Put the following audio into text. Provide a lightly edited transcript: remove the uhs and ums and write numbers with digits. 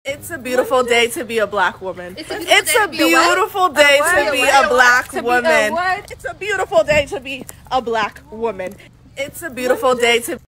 It's a beautiful day to be a black woman. It's a beautiful day to be a black woman. It's a beautiful day to be a black woman. It's a beautiful day to